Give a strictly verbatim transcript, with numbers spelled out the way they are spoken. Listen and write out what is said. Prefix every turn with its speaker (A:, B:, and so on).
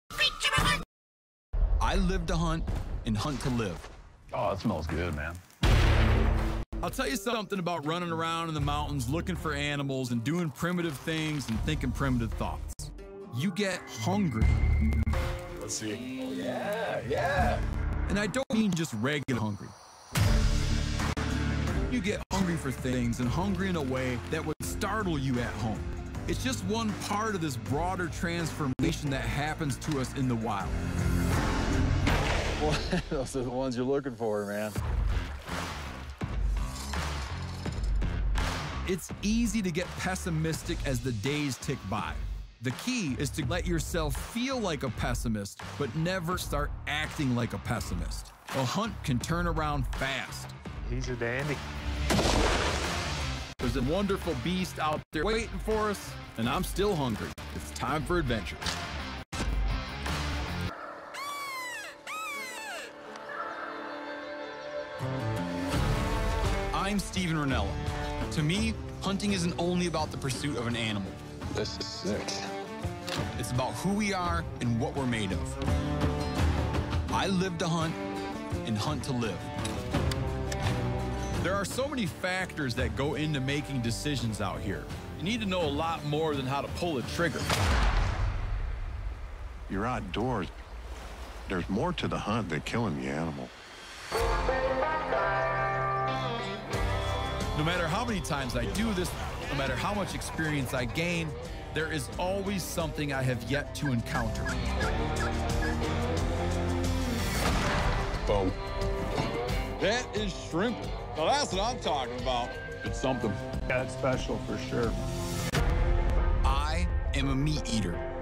A: I live to hunt and hunt to live.
B: Oh, it smells good, man.
A: I'll tell you something about running around in the mountains looking for animals and doing primitive things and thinking primitive thoughts. You get hungry.
B: Let's see. Oh, yeah, yeah.
A: And I don't mean just regular hungry. You get hungry for things and hungry in a way that would startle you at home. It's just one part of this broader transformation that happens to us in the wild.
B: Well, those are the ones you're looking for, man.
A: It's easy to get pessimistic as the days tick by. The key is to let yourself feel like a pessimist, but never start acting like a pessimist. A hunt can turn around fast.
B: He's a dandy.
A: There's a wonderful beast out there waiting for us, and I'm still hungry. It's time for adventure. I'm Steven Rinella. To me, hunting isn't only about the pursuit of an animal.
B: This is sick.
A: It's about who we are and what we're made of. I live to hunt and hunt to live. There are so many factors that go into making decisions out here. You need to know a lot more than how to pull a trigger.
C: You're outdoors. There's more to the hunt than killing the animal.
A: No matter how many times I do this, no matter how much experience I gain, there is always something I have yet to encounter.
B: Boom.
A: That is shrimp. Now that's what I'm talking about.
B: It's something. Yeah, it's special for sure.
A: I am a meat eater.